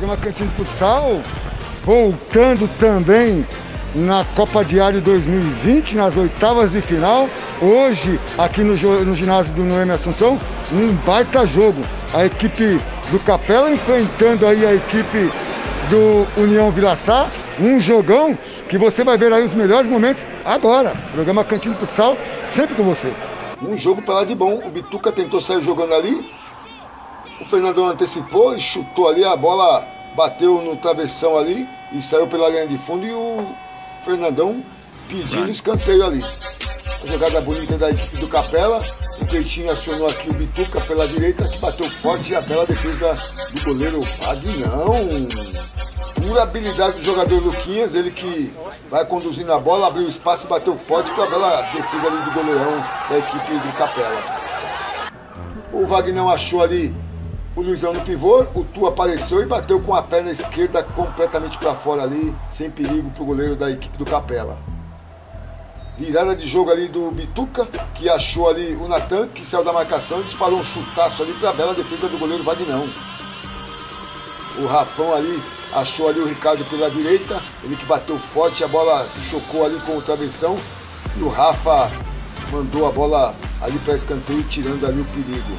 programa Cantinho de Futsal, voltando também na Copa Diário 2020, nas oitavas de final. Hoje, aqui no ginásio do Noemi Assunção, um baita jogo. A equipe do Capela enfrentando aí a equipe do União Vilaçá. Um jogão que você vai ver aí os melhores momentos agora. Programa Cantinho de Futsal, sempre com você. Um jogo pra lá de bom. O Bituca tentou sair jogando ali. O Fernandão antecipou e chutou ali. A bola bateu no travessão ali e saiu pela linha de fundo. E o Fernandão pedindo escanteio ali. A jogada bonita da equipe do Capela. O Cleitinho acionou aqui o Bituca pela direita, que bateu forte, e a bela defesa do goleiro Vagnão. Pura habilidade do jogador Luquinhas, ele que vai conduzindo a bola, abriu espaço e bateu forte para a bela defesa ali do goleirão da equipe do Capela. O Vagnão achou ali o Luizão no pivô, o Tu apareceu e bateu com a perna esquerda completamente para fora ali, sem perigo para o goleiro da equipe do Capela. Virada de jogo ali do Bituca, que achou ali o Natan, que saiu da marcação e disparou um chutaço ali para a bela defesa do goleiro Vagnão. O Rafão ali achou ali o Ricardo pela direita, ele que bateu forte, a bola se chocou ali com o travessão e o Rafa mandou a bola ali para escanteio, tirando ali o perigo.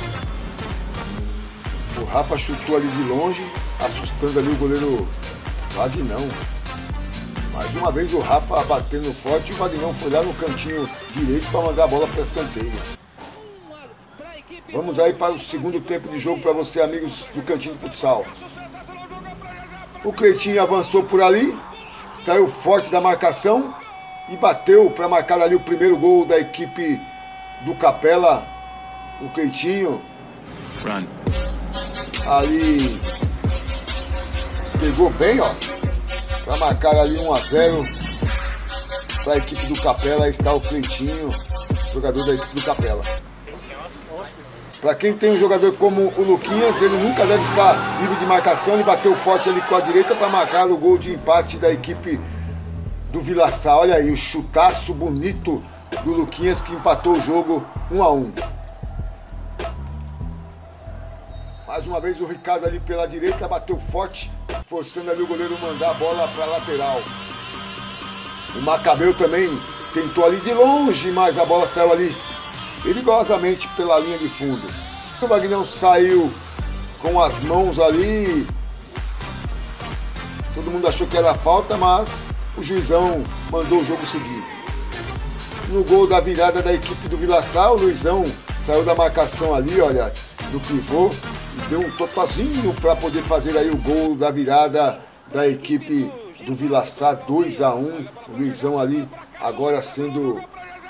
O Rafa chutou ali de longe, assustando ali o goleiro Vagnão. Mais uma vez o Rafa batendo forte e o Vagnão foi lá no cantinho direito para mandar a bola para escanteio. Vamos aí para o segundo tempo de jogo para você, amigos do Cantinho de Futsal. O Cleitinho avançou por ali, saiu forte da marcação e bateu para marcar ali o primeiro gol da equipe do Capela. O Cleitinho ali pegou bem, ó, para marcar ali 1-0 para a equipe do Capela. Aí está o Cleitinho, jogador da equipe do Capela. Para quem tem um jogador como o Luquinhas, ele nunca deve estar livre de marcação. Ele bateu forte ali com a direita para marcar o gol de empate da equipe do Vilaçá. Olha aí o chutaço bonito do Luquinhas, que empatou o jogo 1-1. Mais uma vez o Ricardo ali pela direita bateu forte, forçando ali o goleiro mandar a bola para a lateral. O Macabeu também tentou ali de longe, mas a bola saiu ali perigosamente pela linha de fundo. O Vagnão saiu com as mãos ali. Todo mundo achou que era falta, mas o juizão mandou o jogo seguir. No gol da virada da equipe do Vilaçá, o Luizão saiu da marcação ali, olha, do pivô, e deu um totozinho para poder fazer aí o gol da virada da equipe do Vilaçá, 2-1. O Luizão ali agora sendo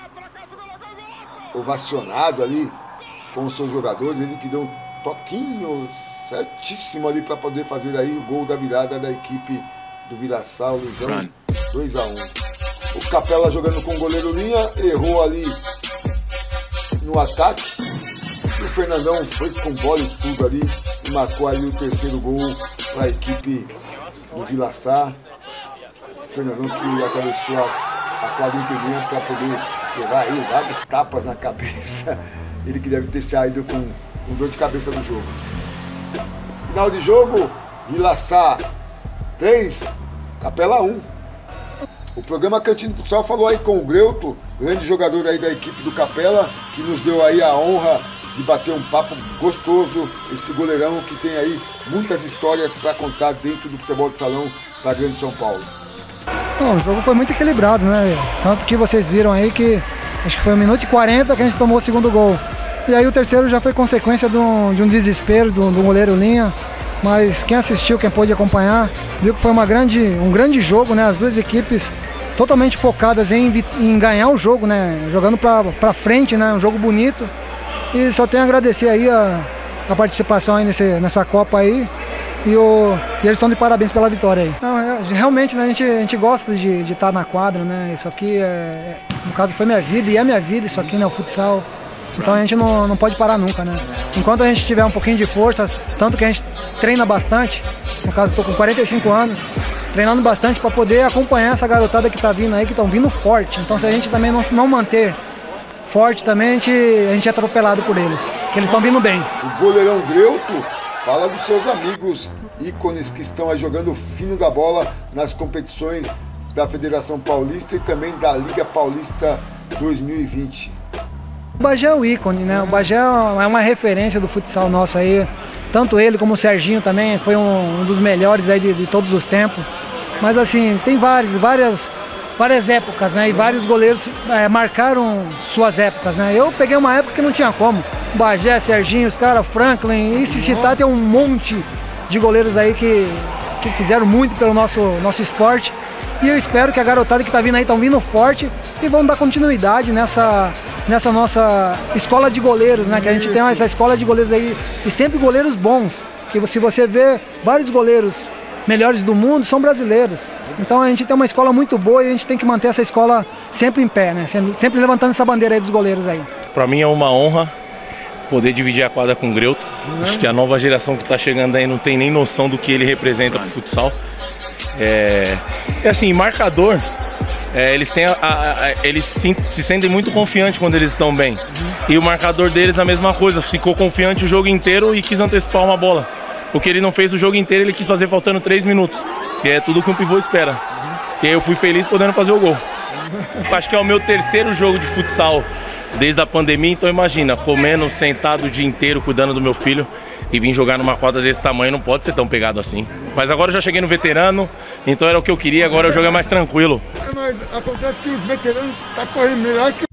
ovacionado ali com os seus jogadores, ele que deu um toquinho certíssimo ali para poder fazer aí o gol da virada da equipe do Vilaçá. O Luizão, 2-1. O Capela jogando com o goleiro Linha, errou ali no ataque, e o Fernandão foi com bola e tudo ali e marcou ali o terceiro gol para a equipe do Vilaçá. O Fernandão que atravessou a quadra inteirinha para poder levar aí vários tapas na cabeça. Ele que deve ter saído com dor de cabeça do jogo. Final de jogo, Vilaçá 3, Capela 1. O programa Cantinho de Futsal falou aí com o Greuto, grande jogador aí da equipe do Capela, que nos deu aí a honra de bater um papo gostoso. Esse goleirão que tem aí muitas histórias para contar dentro do futebol de salão da Grande São Paulo. Não, o jogo foi muito equilibrado, né? Tanto que vocês viram aí que acho que foi 1 minuto e 40 que a gente tomou o segundo gol. E aí o terceiro já foi consequência de um desespero do goleiro Linha. Mas quem assistiu, quem pôde acompanhar, viu que foi um grande jogo, né? As duas equipes totalmente focadas em ganhar o jogo, né? Jogando pra frente, né? Um jogo bonito. E só tenho a agradecer aí a participação aí nessa Copa aí. E eles estão de parabéns pela vitória aí. Não, realmente, né, a gente gosta de estar na quadra, né? Isso aqui, no caso, foi minha vida e é minha vida isso aqui, né? O futsal. Então a gente não pode parar nunca, né? Enquanto a gente tiver um pouquinho de força, tanto que a gente treina bastante, no caso, estou com 45 anos, treinando bastante para poder acompanhar essa garotada que está vindo aí, que estão vindo forte. Então se a gente também não manter forte também, a gente é atropelado por eles, que eles estão vindo bem. O goleirão Greuto Fala dos seus amigos ícones que estão aí jogando fino da bola nas competições da Federação Paulista e também da Liga Paulista 2020. O Bagé é o ícone, né? O Bagé é uma referência do futsal nosso aí. Tanto ele como o Serginho também foi um dos melhores aí de todos os tempos. Mas assim, tem várias épocas, né? E vários goleiros marcaram suas épocas, né? Eu peguei uma época que não tinha como. Bagé, Serginho, os caras, Franklin, e se citar tem um monte de goleiros aí que fizeram muito pelo nosso esporte. E eu espero que a garotada que tá vindo aí estão vindo forte e vão dar continuidade nessa nossa escola de goleiros, né? Que a gente tem essa escola de goleiros aí, e sempre goleiros bons. Que se você vê vários goleiros melhores do mundo, são brasileiros. Então a gente tem uma escola muito boa e a gente tem que manter essa escola sempre em pé, né? Sempre levantando essa bandeira aí dos goleiros aí. Para mim é uma honra poder dividir a quadra com o Greuto. Acho que a nova geração que está chegando aí não tem nem noção do que ele representa para o futsal. Assim, marcador, eles se sentem muito confiantes quando eles estão bem. E o marcador deles a mesma coisa, ficou confiante o jogo inteiro e quis antecipar uma bola. O que ele não fez o jogo inteiro, ele quis fazer faltando 3 minutos. Que é tudo que um pivô espera. E aí eu fui feliz podendo fazer o gol. Acho que é o meu terceiro jogo de futsal desde a pandemia, então imagina, comendo, sentado o dia inteiro, cuidando do meu filho, e vim jogar numa quadra desse tamanho, não pode ser tão pegado assim. Mas agora eu já cheguei no veterano, então era o que eu queria, agora o jogo é mais tranquilo. Mas acontece que os veteranos estão correndo melhor que